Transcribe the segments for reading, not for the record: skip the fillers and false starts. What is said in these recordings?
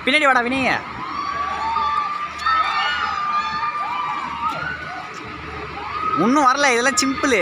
பின்னாடி வாடா வினீங்க. ஒன்றும் வரல, இதெல்லாம் சிம்பிள்.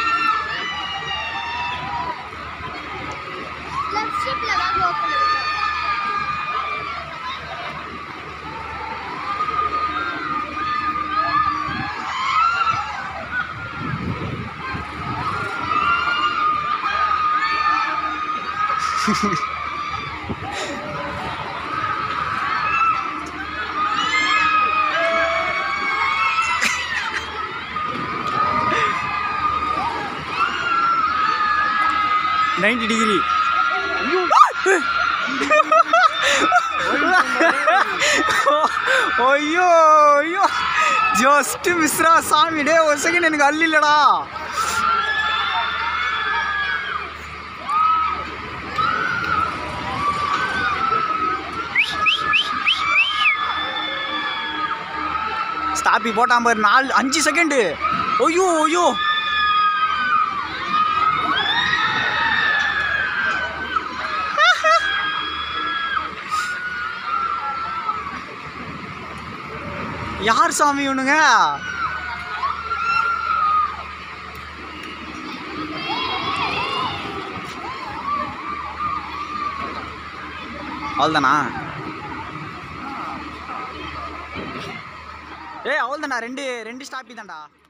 $90 ஐயோ ஐயோ, ஜஸ்ட் மிஸ்ரா சாமி. டே ஒரு செகண்ட், எனக்கு அள்ளி இல்லடா. ஸ்டாப்பி போட்டான் பாரு, 5 செகண்டு. ஐயோ ஐயோ, யார் சாமி இவனுங்க? அவ்வளோதானா? ஏய் அவ்வளோதானா, ரெண்டு ஸ்டாப்பி தான்டா.